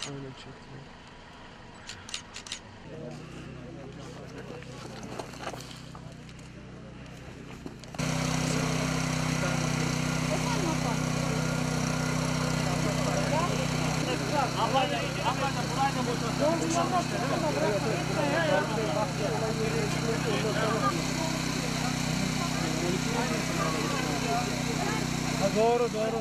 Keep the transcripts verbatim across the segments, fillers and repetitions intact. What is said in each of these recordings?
Öyle çektim. Ablayla, ablayla burayla motor. Ha, doğru doğru.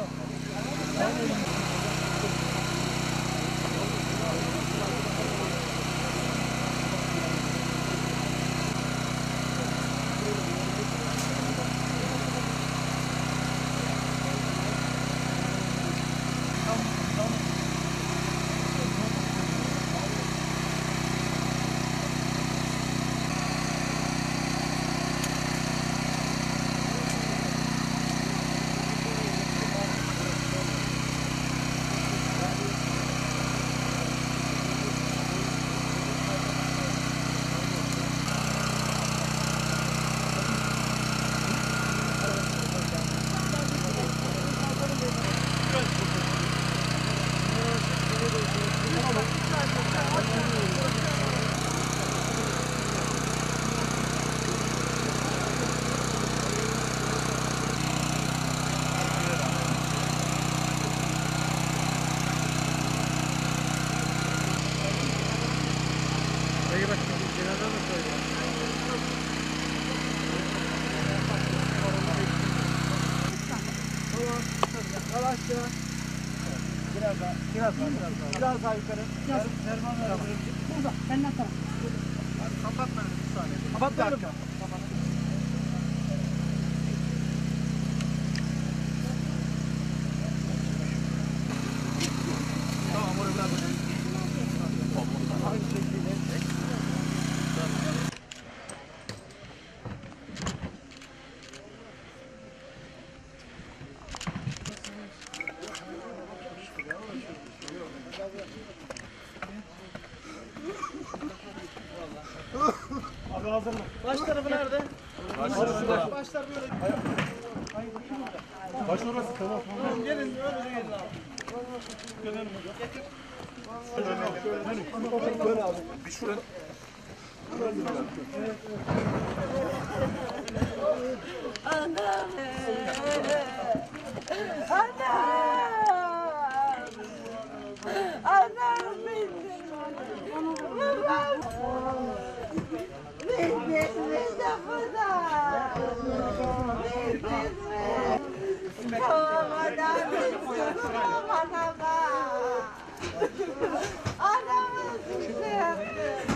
Peki bak, cenaze mi söylüyor? Yavaşça. Biraz daha, biraz daha, biraz daha. Biraz daha yukarı. Biraz. Derman ver. Burada, benden taraf. Kapatma bir saniye. Kapat bir dakika. Tamam, oraya biraz daha. Aynı şekilde. Abi hazır mı? Baş tarafı nerede? Başlar, başlar böyle. Baş orası, tamam. Tamam, gelin öyle gelin abi. Getir. Şöyle, böyle abi. Bir şuraya. Anam! Anam! Anam benim! Babam! Bildin mi kapıda? Bildin mi? Kovamadan üstünü kovamama! Anamı size yaptım!